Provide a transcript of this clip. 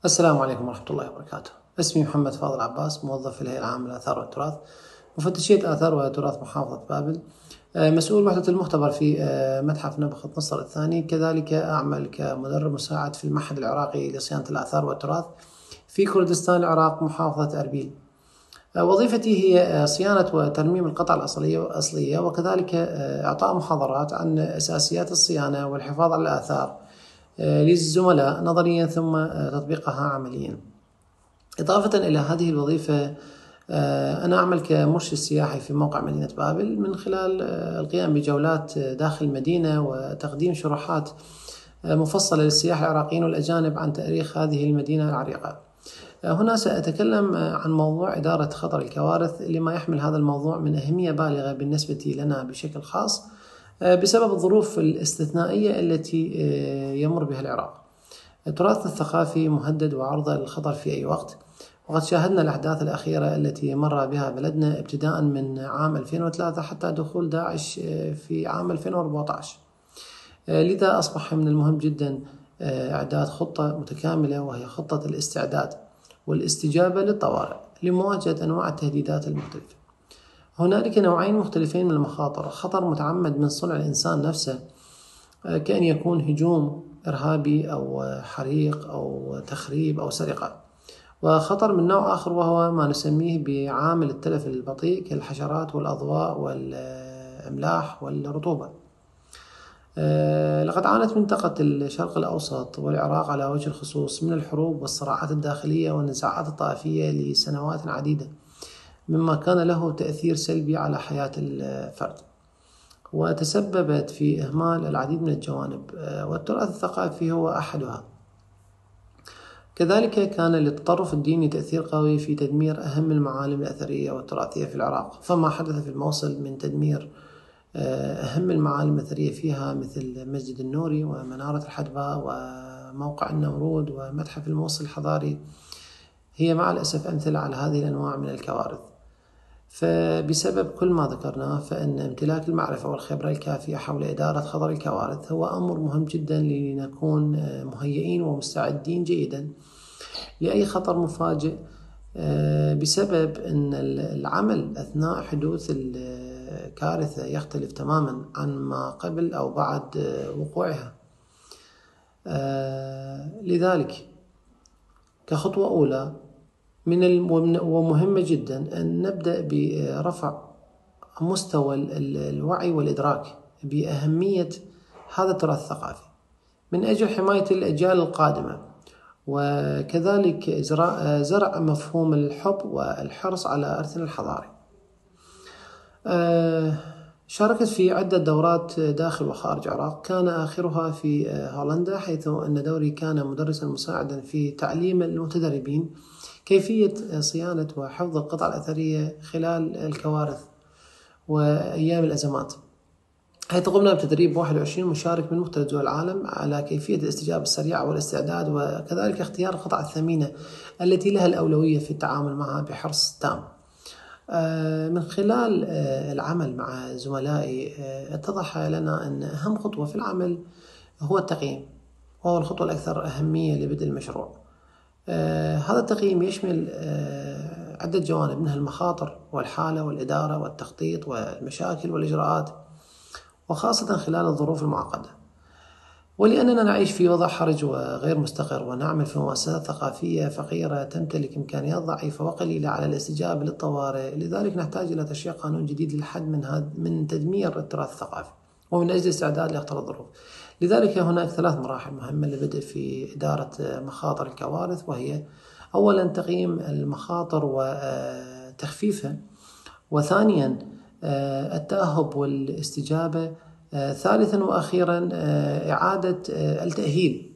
السلام عليكم ورحمة الله وبركاته. اسمي محمد فاضل عباس، موظف في الهيئة العامة للآثار والتراث، مفتشية آثار وتراث محافظة بابل، مسؤول وحدة المختبر في متحف نبخت نصر الثاني. كذلك أعمل كمدرب مساعد في المعهد العراقي لصيانة الآثار والتراث في كردستان العراق، محافظة أربيل. وظيفتي هي صيانة وترميم القطع الأصلية، وكذلك إعطاء محاضرات عن أساسيات الصيانة والحفاظ على الآثار للزملاء نظريا ثم تطبيقها عمليا. إضافة إلى هذه الوظيفة، أنا أعمل كمرشد سياحي في موقع مدينة بابل من خلال القيام بجولات داخل المدينة وتقديم شروحات مفصلة للسياح العراقيين والأجانب عن تاريخ هذه المدينة العريقة. هنا سأتكلم عن موضوع إدارة خطر الكوارث، لما يحمل هذا الموضوع من أهمية بالغة بالنسبة لنا بشكل خاص بسبب الظروف الاستثنائية التي يمر بها العراق. تراثنا الثقافي مهدد وعرضة للخطر في أي وقت، وقد شاهدنا الأحداث الأخيرة التي مر بها بلدنا ابتداء من عام 2003 حتى دخول داعش في عام 2014. لذا أصبح من المهم جدا إعداد خطة متكاملة، وهي خطة الاستعداد والاستجابة للطوارئ لمواجهة أنواع التهديدات المختلفة. هنالك نوعين مختلفين من المخاطر: خطر متعمد من صنع الإنسان نفسه، كأن يكون هجوم إرهابي أو حريق أو تخريب أو سرقة، وخطر من نوع آخر وهو ما نسميه بعامل التلف البطيء كالحشرات والأضواء والأملاح والرطوبة. لقد عانت منطقة الشرق الأوسط والعراق على وجه الخصوص من الحروب والصراعات الداخلية والنزاعات الطائفية لسنوات عديدة، مما كان له تأثير سلبي على حياة الفرد، وتسببت في إهمال العديد من الجوانب، والتراث الثقافي هو أحدها. كذلك كان للتطرف الديني تأثير قوي في تدمير أهم المعالم الأثرية والتراثية في العراق، فما حدث في الموصل من تدمير أهم المعالم الأثرية فيها مثل مسجد النوري ومنارة الحدباء وموقع النمرود ومتحف الموصل الحضاري هي مع الأسف أمثلة على هذه الأنواع من الكوارث. فبسبب كل ما ذكرناه، فإن امتلاك المعرفة والخبرة الكافية حول إدارة خطر الكوارث هو أمر مهم جدا لنكون مهيئين ومستعدين جيدا لأي خطر مفاجئ، بسبب أن العمل أثناء حدوث الكارثة يختلف تماما عن ما قبل أو بعد وقوعها. لذلك كخطوة أولى ومهمة جدا أن نبدأ برفع مستوى الوعي والإدراك بأهمية هذا التراث الثقافي من أجل حماية الأجيال القادمة، وكذلك زرع مفهوم الحب والحرص على إرثنا الحضاري. شاركت في عدة دورات داخل وخارج العراق، كان آخرها في هولندا، حيث أن دوري كان مدرسا مساعدا في تعليم المتدربين كيفية صيانة وحفظ القطع الأثرية خلال الكوارث وأيام الأزمات، حيث قمنا بتدريب 21 مشارك من مختلف دول العالم على كيفية الاستجابة السريعة والاستعداد، وكذلك اختيار القطع الثمينة التي لها الأولوية في التعامل معها بحرص تام. من خلال العمل مع زملائي اتضح لنا أن أهم خطوة في العمل هو التقييم، وهو الخطوة الأكثر أهمية لبدء المشروع. هذا التقييم يشمل عدة جوانب، منها المخاطر والحالة والإدارة والتخطيط والمشاكل والإجراءات، وخاصة خلال الظروف المعقدة. ولأننا نعيش في وضع حرج وغير مستقر، ونعمل في مؤسسات ثقافية فقيرة تمتلك إمكانيات ضعيفة وقليلة على الاستجابة للطوارئ، لذلك نحتاج إلى تشريع قانون جديد للحد من تدمير التراث الثقافي، ومن أجل الاستعداد لأخطر الظروف. لذلك هناك 3 مراحل مهمة للبدء في إدارة مخاطر الكوارث، وهي: أولا تقييم المخاطر وتخفيفها، وثانيا التأهب والاستجابة، ثالثا وأخيرا إعادة التأهيل